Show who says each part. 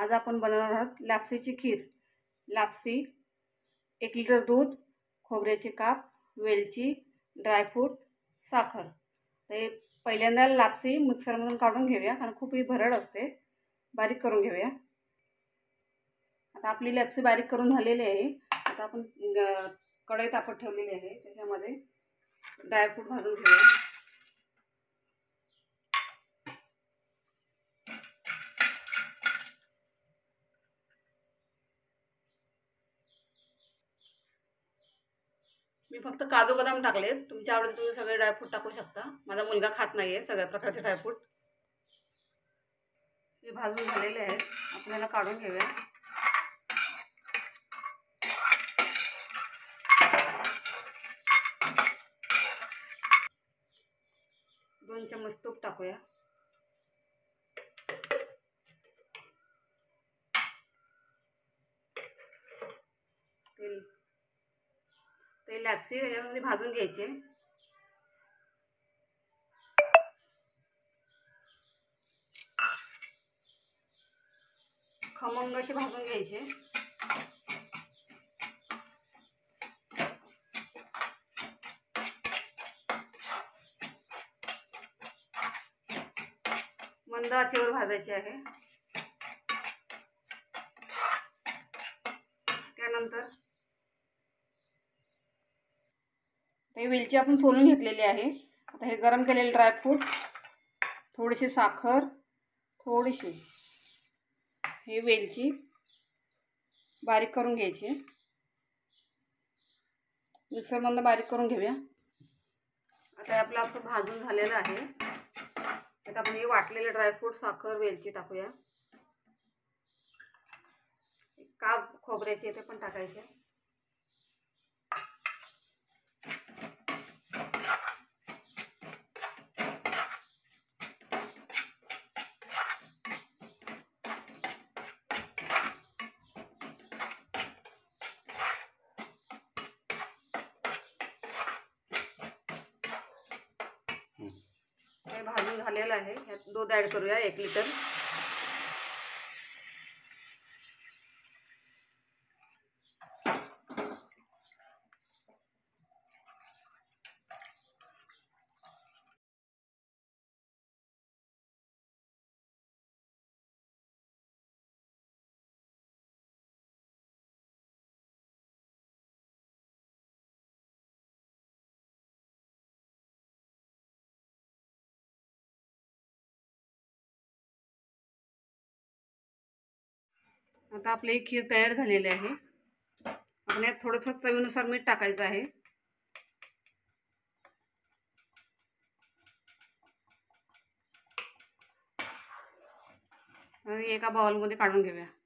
Speaker 1: आज आपण बनवणार आहोत लापसीची खीर। लापसी 1 लिटर दूध, खोबऱ्याचे काप, वेलची, ड्रायफ्रूट, साखर। हे पहिल्यांदा लापसी मिक्सरमधून काढून घेऊया, कारण खूप ही भरड असते। बारीक करून घेऊया। आता आपली लापसी बारीक करून झालेली आहे। आता आपण कढई तापत ठेवलेली आहे, त्याच्यामध्ये ड्रायफ्रूट भाजून घेऊया। मी फक्त काजू बदाम टाकले, तुमच्या आवडीचे तुम्ही सगळे ड्रायफ्रूट टाकू शकता। माझा मुलगा खात नाहीये सगळ्या प्रकारचे ड्रायफ्रूट। हे भाजून झालेले आहेत, आपल्याला काढून घेऊया। दोन चम्मच तूप टाकूया। ते लापसी याच्यामध्ये भाजून घ्यायचे। खमंग असे भाजून घ्यायचे। मंद आचेवर भाजायचे आहे। त्यानंतर हे वेलची आपण सोलून घेतलेली आहे। आता हे गरम केलेले ड्रायफ्रूट, थोडीशी साखर, थोडीशी हे वेलची बारीक करून घ्यायची। मिक्सरमधून बारीक करून घेऊया। आता आपलं असं भाजून झालेलं आहे। आता आपण हे वाटलेले ड्रायफ्रूट, साखर, वेलची टाकूया। काप खोबऱ्याचे ते पण टाकायचे। हे भाजून झालेलं आहे। यात दूध ॲड करूया 1 लिटर। आता आपली खीर तयार झालेली आहे। आपण यात थोडंसं चवीनुसार मीठ टाकायचं आहे। एका बाउलमध्ये काढून घेऊया।